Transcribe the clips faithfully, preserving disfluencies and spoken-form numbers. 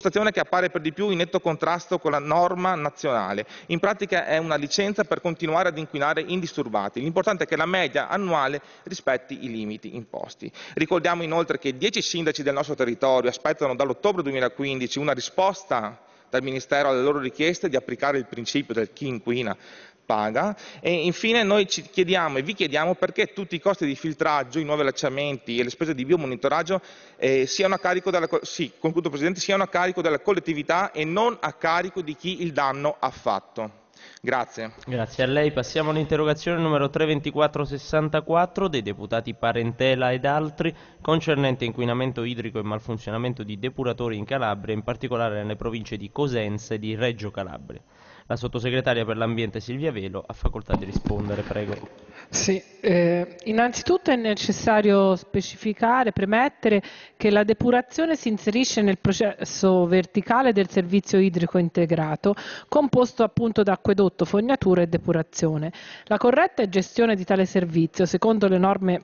situazione che appare per di più in netto contrasto con la norma nazionale. In pratica è una licenza per continuare ad inquinare indisturbati. L'importante è che la media annuale rispetti i limiti imposti. Ricordiamo inoltre che dieci sindaci del nostro territorio aspettano dall'ottobre duemilaquindici una risposta dal Ministero alle loro richieste di applicare il principio del chi inquina paga. E infine noi ci chiediamo e vi chiediamo perché tutti i costi di filtraggio, i nuovi allacciamenti e le spese di biomonitoraggio eh, siano a carico della, sì, concludo, Presidente, siano a carico della collettività e non a carico di chi il danno ha fatto. Grazie. Grazie a lei. Passiamo all'interrogazione numero trecentoventiquattro sessantaquattro dei deputati Parentela ed altri, concernente inquinamento idrico e malfunzionamento di depuratori in Calabria, in particolare nelle province di Cosenza e di Reggio Calabria. La sottosegretaria per l'ambiente Silvia Velo ha facoltà di rispondere, prego. Sì, eh, innanzitutto è necessario specificare, premettere che la depurazione si inserisce nel processo verticale del servizio idrico integrato, composto appunto da acquedotto, fognatura e depurazione. La corretta gestione di tale servizio, secondo le norme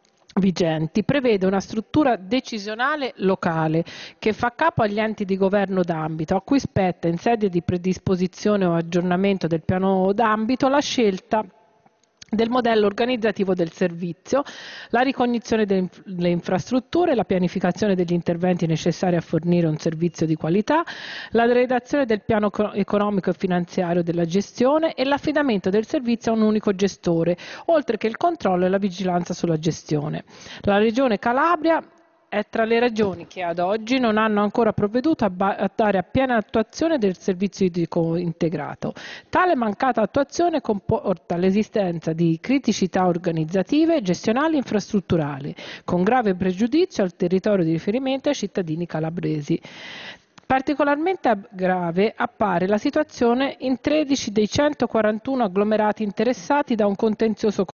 vigenti, prevede una struttura decisionale locale che fa capo agli enti di governo d'ambito, a cui spetta in sede di predisposizione o aggiornamento del piano d'ambito la scelta del modello organizzativo del servizio, la ricognizione delle infrastrutture, la pianificazione degli interventi necessari a fornire un servizio di qualità, la redazione del piano economico e finanziario della gestione e l'affidamento del servizio a un unico gestore, oltre che il controllo e la vigilanza sulla gestione. La Regione Calabria è tra le regioni che ad oggi non hanno ancora provveduto a, a dare a piena attuazione del servizio idrico integrato. Tale mancata attuazione comporta l'esistenza di criticità organizzative, gestionali e infrastrutturali, con grave pregiudizio al territorio di riferimento e ai cittadini calabresi. Particolarmente grave appare la situazione in tredici dei centoquarantuno agglomerati interessati da un contenzioso